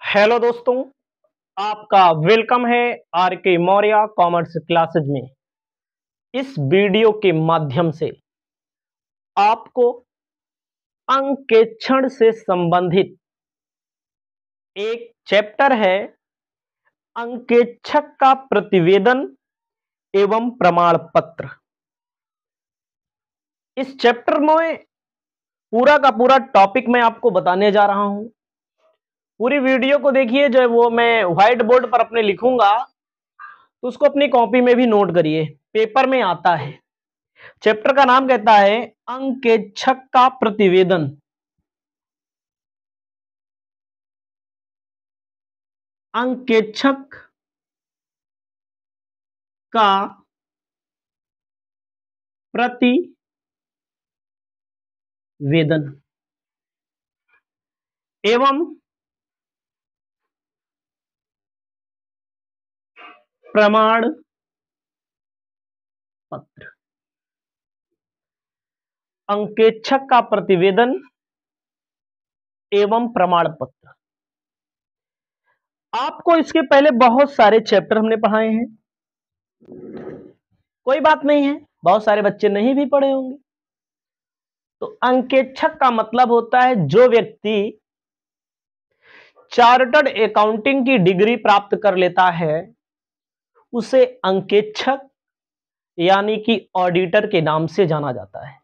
Hello दोस्तों, आपका welcome है आर के मौर्य कॉमर्स क्लासेज में। इस वीडियो के माध्यम से आपको अंकेक्षण से संबंधित एक चैप्टर है, अंकेक्षक का प्रतिवेदन एवं प्रमाण पत्र। इस चैप्टर में पूरा का पूरा टॉपिक मैं आपको बताने जा रहा हूं। पूरी वीडियो को देखिए, जो वो मैं व्हाइट बोर्ड पर अपने लिखूंगा तो उसको अपनी कॉपी में भी नोट करिए, पेपर में आता है। चैप्टर का नाम कहता है अंकेक्षक का प्रतिवेदन। अंकेक्षक का प्रतिवेदन एवं प्रमाण पत्र। अंकेक्षक का प्रतिवेदन एवं प्रमाण पत्र। आपको इसके पहले बहुत सारे चैप्टर हमने पढ़ाए हैं, कोई बात नहीं है, बहुत सारे बच्चे नहीं भी पढ़े होंगे। तो अंकेक्षक का मतलब होता है जो व्यक्ति चार्टर्ड अकाउंटिंग की डिग्री प्राप्त कर लेता है उसे अंकेक्षक यानी कि ऑडिटर के नाम से जाना जाता है।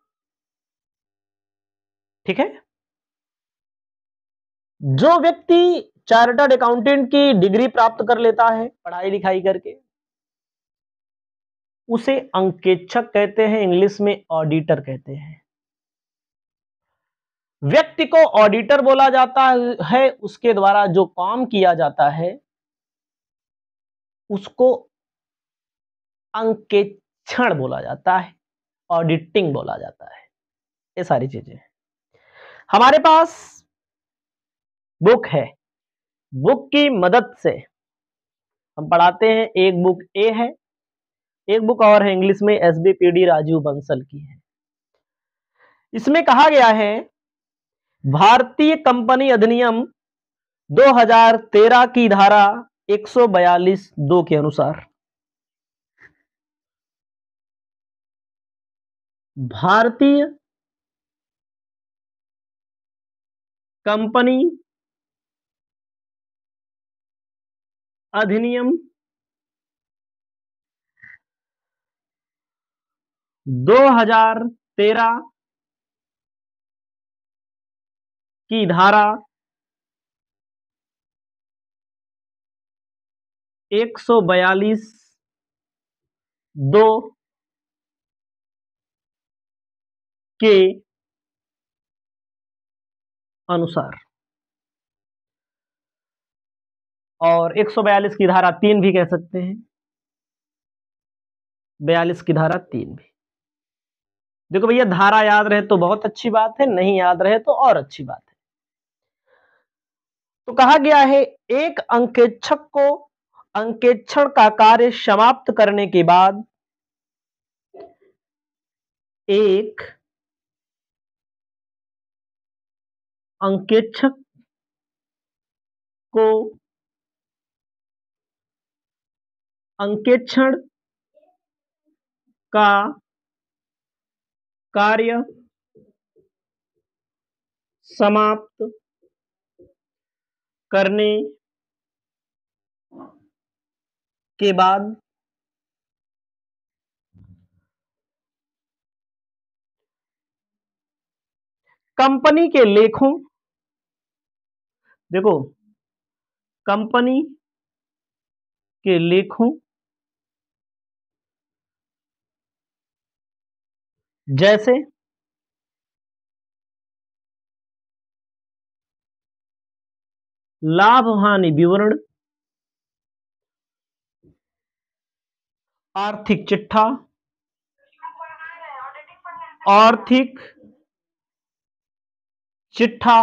ठीक है, जो व्यक्ति चार्टर्ड अकाउंटेंट की डिग्री प्राप्त कर लेता है पढ़ाई लिखाई करके उसे अंकेक्षक कहते हैं, इंग्लिश में ऑडिटर कहते हैं। व्यक्ति को ऑडिटर बोला जाता है उसके द्वारा जो काम किया जाता है उसको अंकेक्षण बोला जाता है, ऑडिटिंग बोला जाता है। ये सारी चीजें हमारे पास बुक है, बुक की मदद से हम पढ़ाते हैं। एक बुक ए है, एक बुक और है इंग्लिश में एसबीपीडी राजीव बंसल की है। इसमें कहा गया है भारतीय कंपनी अधिनियम 2013 की धारा 142(2) के अनुसार भारतीय कंपनी अधिनियम 2013 की धारा 142(2) के अनुसार, और 142 की धारा 3 भी कह सकते हैं, 42 की धारा 3 भी। देखो भैया, धारा याद रहे तो बहुत अच्छी बात है, नहीं याद रहे तो और अच्छी बात है। तो कहा गया है एक अंकेक्षक को अंकेक्षण का कार्य समाप्त करने के बाद एक अंकेक्षक को अंकेक्षण का कार्य समाप्त करने के बाद कंपनी के लेखों, देखो कंपनी के लेखों जैसे लाभ हानि विवरण, आर्थिक चिट्ठा, आर्थिक चिट्ठा,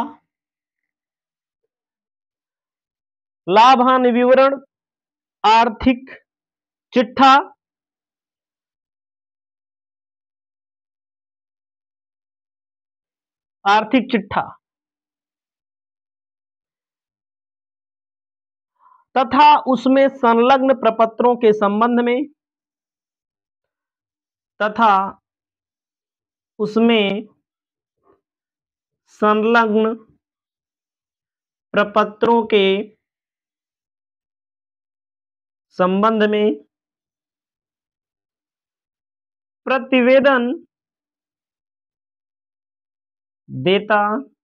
लाभ हानि विवरण, आर्थिक चिट्ठा, आर्थिक चिट्ठा तथा उसमें संलग्न प्रपत्रों के संबंध में तथा उसमें संलग्न प्रपत्रों के संबंध में प्रतिवेदन देता।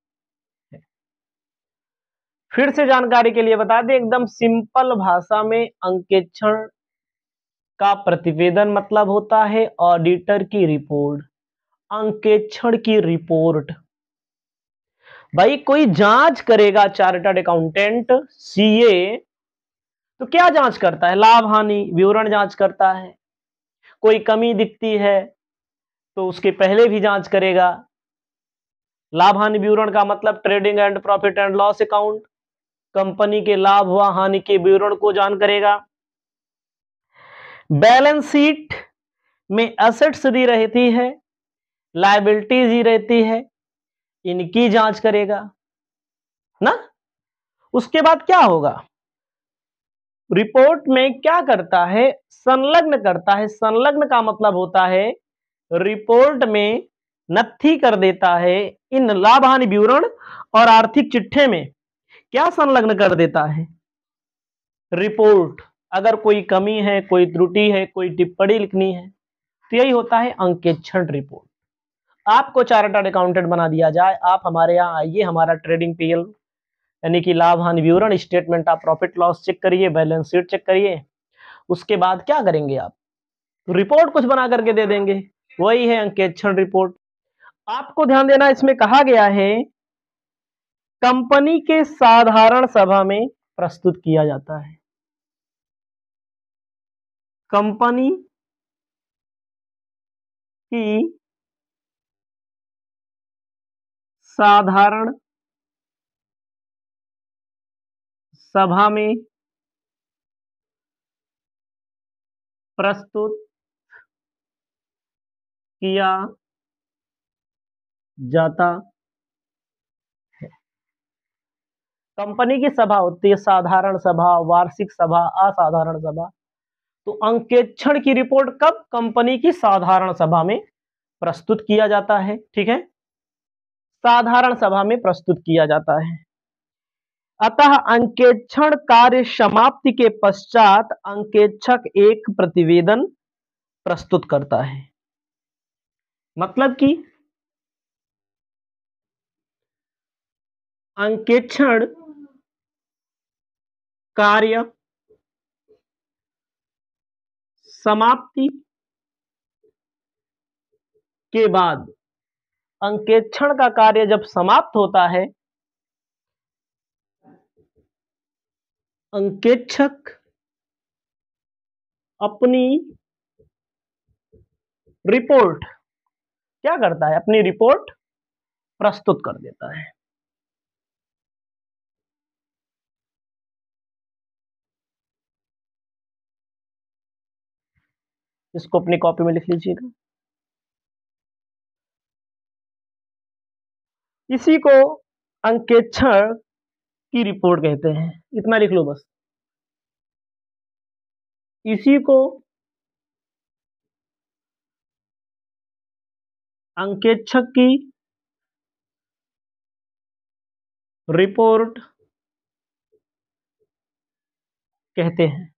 फिर से जानकारी के लिए बता दें, एकदम सिंपल भाषा में अंकेक्षण का प्रतिवेदन मतलब होता है ऑडिटर की रिपोर्ट, अंकेक्षण की रिपोर्ट। भाई कोई जांच करेगा, चार्टर्ड अकाउंटेंट सीए, तो क्या जांच करता है? लाभ हानि विवरण जांच करता है। कोई कमी दिखती है तो उसके पहले भी जांच करेगा। लाभ हानि विवरण का मतलब trading and profit and loss account, company के लाभ व हानि के विवरण को जान करेगा। बैलेंस शीट में एसेट्स दी रहती है, लायबिलिटीज दी रहती है, इनकी जांच करेगा ना। उसके बाद क्या होगा? रिपोर्ट में क्या करता है? संलग्न करता है। संलग्न का मतलब होता है रिपोर्ट में नत्थी कर देता है, इन लाभ हानि विवरण और आर्थिक चिट्ठे में क्या संलग्न कर देता है? रिपोर्ट। अगर कोई कमी है, कोई त्रुटि है, कोई टिप्पणी लिखनी है, तो यही होता है अंकेक्षण रिपोर्ट। आपको चार्टर्ड अकाउंटेंट बना दिया जाए, आप हमारे यहाँ आइए, हमारा ट्रेडिंग पीएल यानी कि लाभ हानि विवरण, statement of profit loss check करिए, बैलेंस शीट चेक करिए। उसके बाद क्या करेंगे आप? रिपोर्ट कुछ बना करके दे देंगे, वही है अंकेक्षण रिपोर्ट। आपको ध्यान देना, इसमें कहा गया है कंपनी के साधारण सभा में प्रस्तुत किया जाता है। कंपनी की साधारण सभा में प्रस्तुत किया जाता है। कंपनी की सभा होती है साधारण सभा, वार्षिक सभा, असाधारण सभा। तो अंकेक्षण की रिपोर्ट कब? कंपनी की साधारण सभा में प्रस्तुत किया जाता है। ठीक है, साधारण सभा में प्रस्तुत किया जाता है। अतः अंकेक्षण कार्य समाप्ति के पश्चात अंकेक्षक एक प्रतिवेदन प्रस्तुत करता है। मतलब कि अंकेक्षण कार्य समाप्ति के बाद, अंकेक्षण का कार्य जब समाप्त होता है, अंकेक्षक अपनी रिपोर्ट क्या करता है? अपनी रिपोर्ट प्रस्तुत कर देता है। इसको अपनी कॉपी में लिख लीजिएगा। इसी को अंकेक्षण की रिपोर्ट कहते हैं, इतना लिख लो बस। इसी को अंकेक्षक की रिपोर्ट कहते हैं।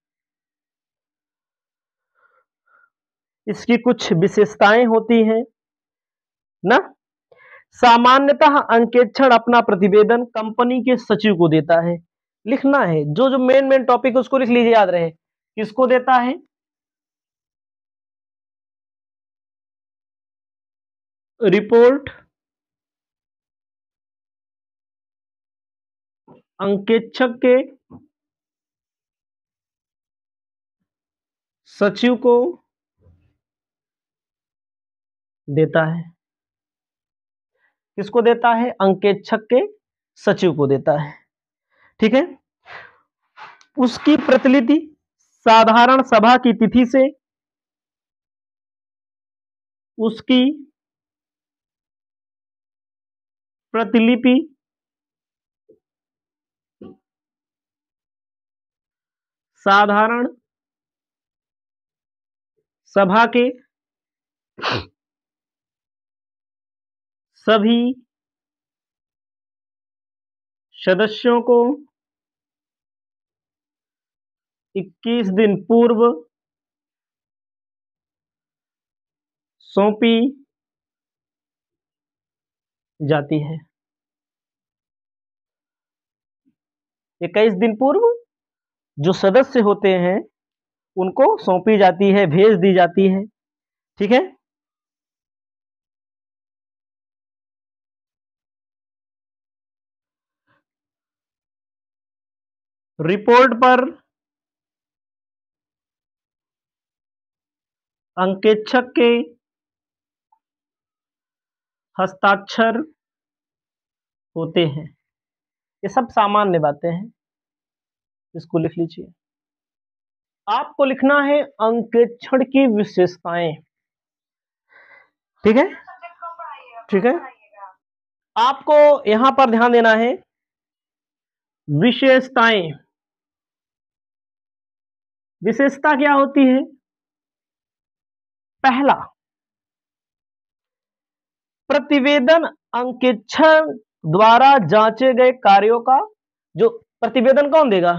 इसकी कुछ विशेषताएं होती हैं ना। सामान्यतः अंकेक्षण अपना प्रतिवेदन कंपनी के सचिव को देता है। लिखना है, जो जो मेन मेन टॉपिक है उसको लिख लीजिए, याद रहे। किसको देता है? रिपोर्ट अंकेक्षक के सचिव को देता है। किसको देता है? अंकेक्षक के सचिव को देता है। ठीक है, उसकी प्रतिलिपि साधारण सभा की तिथि से, उसकी प्रतिलिपि साधारण सभा के सभी सदस्यों को 21 दिन पूर्व सौंपी जाती है। 21 दिन पूर्व जो सदस्य होते हैं उनको सौंपी जाती है, भेज दी जाती है। ठीक है। रिपोर्ट पर अंकेक्षक के हस्ताक्षर होते हैं। ये सब सामान्य बातें हैं, इसको लिख लीजिए। आपको लिखना है अंकेक्षण की विशेषताएं। ठीक है, ठीक है। आपको यहां पर ध्यान देना है विशेषताएं। विशेषता क्या होती है? पहला, प्रतिवेदन अंकेक्षण द्वारा जांचे गए कार्यों का जो प्रतिवेदन कौन देगा?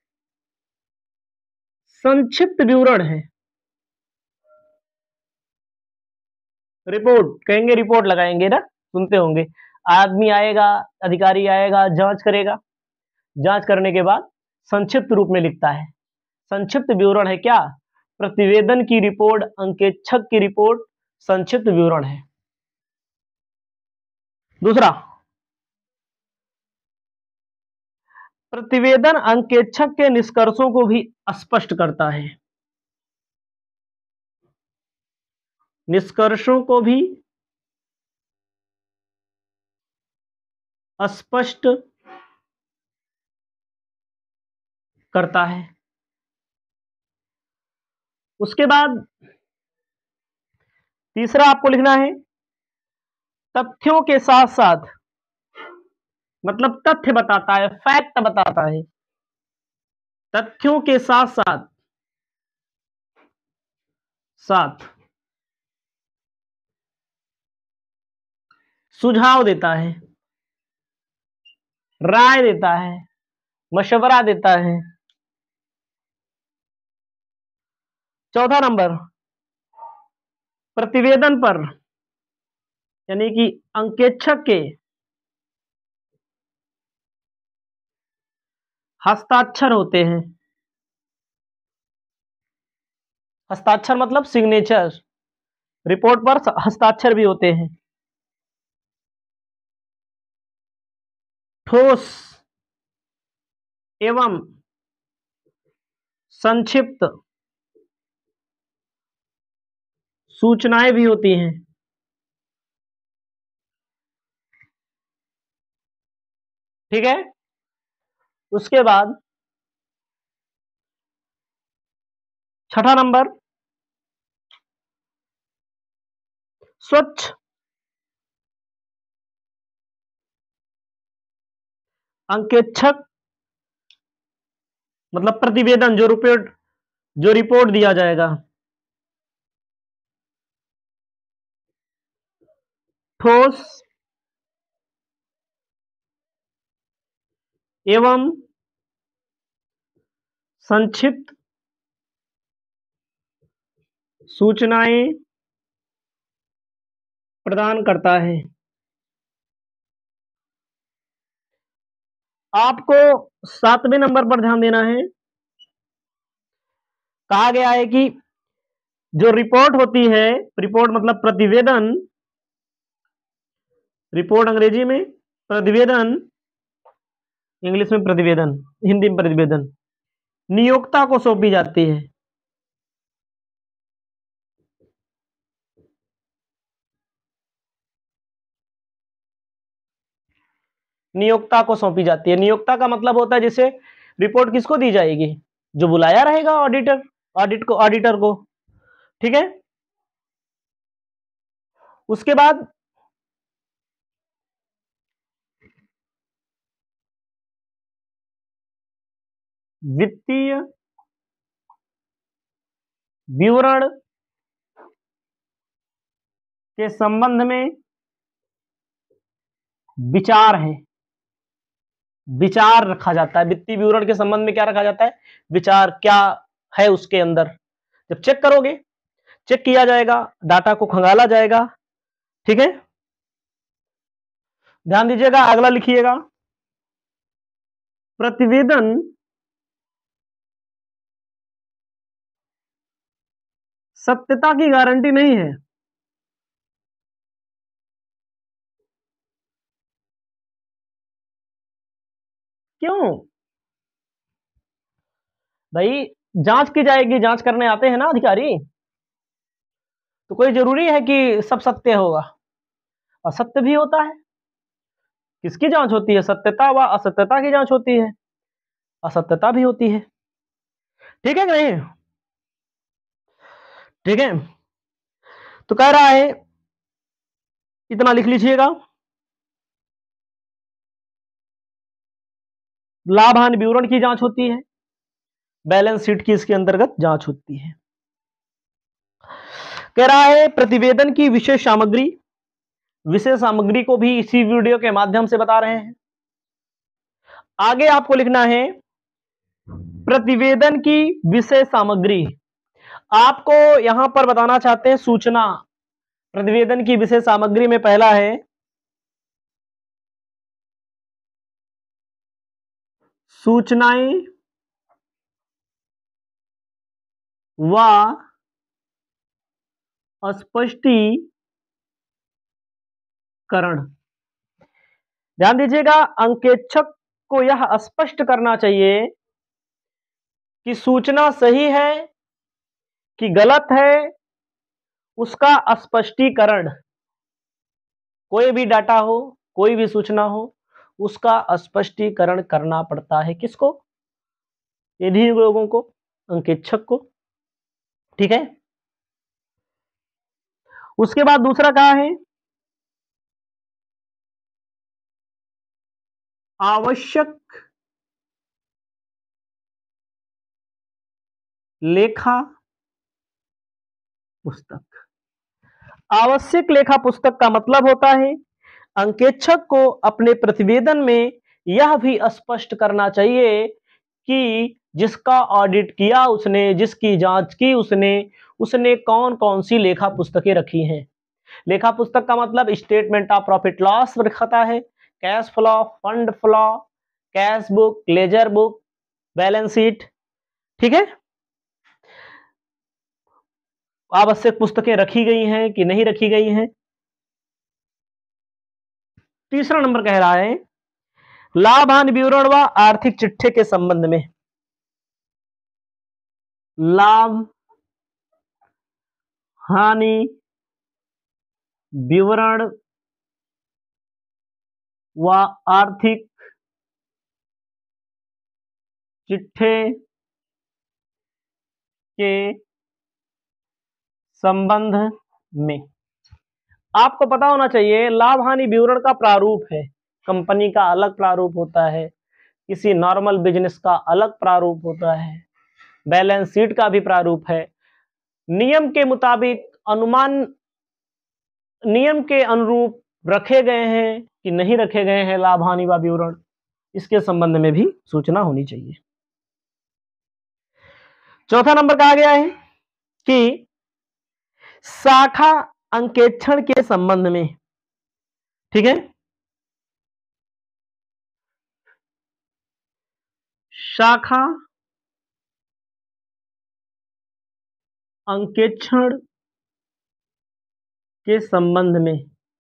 संक्षिप्त विवरण है। रिपोर्ट कहेंगे, रिपोर्ट लगाएंगे ना, सुनते होंगे। आदमी आएगा, अधिकारी आएगा, जांच करेगा, जांच करने के बाद संक्षिप्त रूप में लिखता है। संक्षिप्त विवरण है क्या? प्रतिवेदन की रिपोर्ट, अंकेक्षक की रिपोर्ट संक्षिप्त विवरण है। दूसरा, प्रतिवेदन अंकेक्षक के निष्कर्षों को भी स्पष्ट करता है। निष्कर्षों को भी स्पष्ट करता है। उसके बाद तीसरा आपको लिखना है तथ्यों के साथ साथ, मतलब तथ्य बताता है, फैक्ट बताता है। तथ्यों के साथ साथ साथ सुझाव देता है, राय देता है, मशवरा देता है। चौथा नंबर, प्रतिवेदन पर यानी कि अंकेक्षक के हस्ताक्षर होते हैं। हस्ताक्षर मतलब सिग्नेचर। रिपोर्ट पर हस्ताक्षर भी होते हैं। ठोस एवं संक्षिप्त सूचनाएं भी होती हैं। ठीक है। उसके बाद छठा नंबर, स्वच्छ अंकेक्षक मतलब प्रतिवेदन जो रिपोर्ट दिया जाएगा, ठोस एवं संक्षिप्त सूचनाएं प्रदान करता है। आपको 7वें नंबर पर ध्यान देना है। कहा गया है कि जो रिपोर्ट होती है, रिपोर्ट मतलब प्रतिवेदन, रिपोर्ट अंग्रेजी में, प्रतिवेदन इंग्लिश में प्रतिवेदन, हिंदी में प्रतिवेदन नियोक्ता को सौंपी जाती है। नियोक्ता को सौंपी जाती है। नियोक्ता का मतलब होता है जैसे रिपोर्ट किसको दी जाएगी? जो बुलाया रहेगा ऑडिटर, ऑडिटर को। ठीक है। उसके बाद वित्तीय विवरण के संबंध में विचार है, विचार रखा जाता है। वित्तीय विवरण के संबंध में क्या रखा जाता है? विचार क्या है उसके अंदर। जब चेक करोगे, चेक किया जाएगा, डाटा को खंगाला जाएगा। ठीक है, ध्यान दीजिएगा, अगला लिखिएगा, प्रतिवेदन सत्यता की गारंटी नहीं है। क्यों भाई? जांच की जाएगी, जांच करने आते हैं ना अधिकारी, तो कोई जरूरी है कि सब सत्य होगा? असत्य भी होता है। किसकी जांच होती है? सत्यता व असत्यता की जांच होती है, असत्यता भी होती है। ठीक है कि नहीं? ठीक है, तो कह रहा है, इतना लिख लीजिएगा, लाभ हानि विवरण की जांच होती है, बैलेंस शीट की इसके अंतर्गत जांच होती है। कह रहा है प्रतिवेदन की विशेष सामग्री, विशेष सामग्री को भी इसी वीडियो के माध्यम से बता रहे हैं। आगे आपको लिखना है प्रतिवेदन की विशेष सामग्री। आपको यहां पर बताना चाहते हैं सूचना। प्रतिवेदन की विशेष सामग्री में पहला है सूचनाएं व स्पष्टीकरण। ध्यान दीजिएगा, अंकेक्षक को यह स्पष्ट करना चाहिए कि सूचना सही है कि गलत है, उसका स्पष्टीकरण। कोई भी डाटा हो, कोई भी सूचना हो, उसका स्पष्टीकरण करना पड़ता है। किसको? इन्हीं लोगों को, अंकेक्षक को। ठीक है, उसके बाद दूसरा कहा है आवश्यक लेखा पुस्तक। आवश्यक लेखा पुस्तक का मतलब होता है अंकेक्षक को अपने प्रतिवेदन में यह भी स्पष्ट करना चाहिए कि जिसका ऑडिट किया उसने, जिसकी जांच की उसने, उसने कौन कौन सी लेखा पुस्तकें रखी हैं। लेखा पुस्तक का मतलब स्टेटमेंट ऑफ प्रॉफिट लॉस रखता है, cash flow, fund flow, cash book, ledger book, balance sheet. ठीक है, आवश्यक पुस्तकें रखी गई हैं कि नहीं रखी गई हैं। तीसरा नंबर कह रहा है लाभ हानि विवरण व आर्थिक चिट्ठे के संबंध में। लाभ हानि विवरण व आर्थिक चिट्ठे के संबंध में आपको पता होना चाहिए लाभ हानि विवरण का प्रारूप है। कंपनी का अलग प्रारूप होता है, किसी नॉर्मल बिजनेस का अलग प्रारूप होता है, बैलेंस शीट का भी प्रारूप है। नियम के मुताबिक अनुमान, नियम के अनुरूप रखे गए हैं कि नहीं रखे गए हैं लाभ हानि व विवरण, इसके संबंध में भी सूचना होनी चाहिए। चौथा नंबर कहा गया है कि शाखा अंकेक्षण के संबंध में। ठीक है, शाखा अंकेक्षण के संबंध में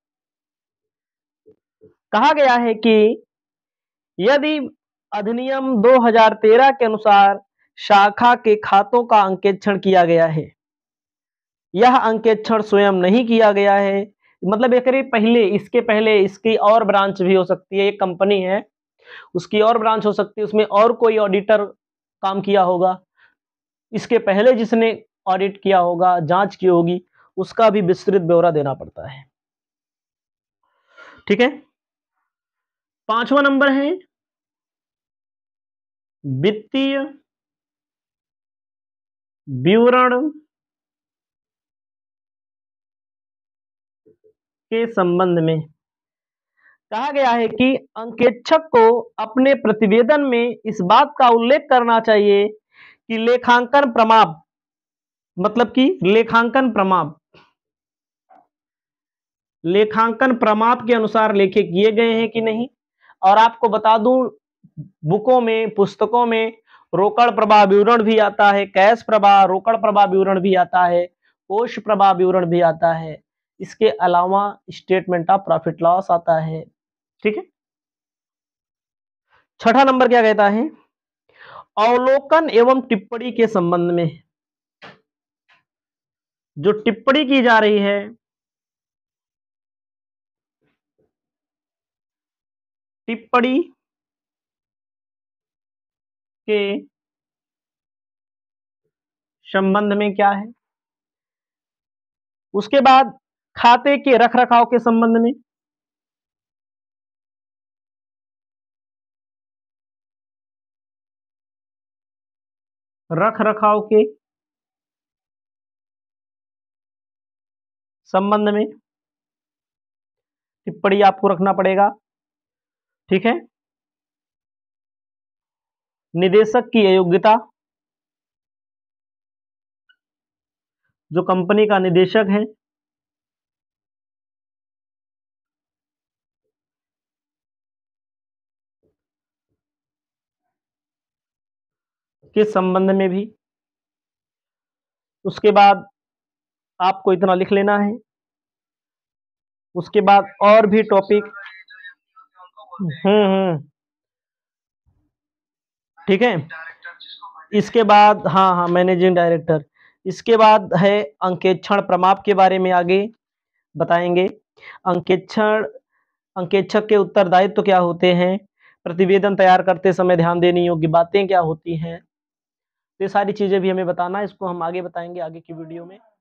कहा गया है कि यदि अधिनियम 2013 के अनुसार शाखा के खातों का अंकेक्षण किया गया है, यह अंकेक्षण स्वयं नहीं किया गया है, मतलब एक पहले, इसके पहले इसकी और ब्रांच भी हो सकती है, एक कंपनी है उसकी और ब्रांच हो सकती है, उसमें और कोई ऑडिटर काम किया होगा, इसके पहले जिसने ऑडिट किया होगा, जांच की होगी, उसका भी विस्तृत ब्यौरा देना पड़ता है। ठीक है, पांचवा नंबर है वित्तीय विवरण के संबंध में कहा गया है कि अंकेक्षक को अपने प्रतिवेदन में इस बात का उल्लेख करना चाहिए कि लेखांकन प्रमाप, मतलब कि लेखांकन प्रमाप के अनुसार लेखे किए गए हैं कि नहीं। और आपको बता दूं, बुकों में, पुस्तकों में रोकड़ प्रवाह विवरण भी आता है, कैश प्रवाह, रोकड़ प्रवाह विवरण भी आता है, कोष प्रवाह विवरण भी आता है। इसके अलावा स्टेटमेंट ऑफ प्रॉफिट लॉस आता है। ठीक है। छठा नंबर क्या कहता है, अवलोकन एवं टिप्पणी के संबंध में। जो टिप्पणी की जा रही है, टिप्पणी के संबंध में क्या है। उसके बाद खाते के रखरखाव के संबंध में, रखरखाव के संबंध में टिप्पणी आपको रखना पड़ेगा। ठीक है। निदेशक की अयोग्यता, जो कंपनी का निदेशक है, के संबंध में भी। उसके बाद आपको इतना लिख लेना है। उसके बाद और भी टॉपिक, ठीक है। इसके बाद हाँ, मैनेजिंग डायरेक्टर। इसके बाद है अंकेक्षण प्रमाप के बारे में आगे बताएंगे। अंकेक्षक के उत्तरदायित्व क्या होते हैं, प्रतिवेदन तैयार करते समय ध्यान देने योग्य बातें क्या होती हैं, ये सारी चीजें भी हमें बताना है। इसको हम आगे बताएंगे आगे की वीडियो में।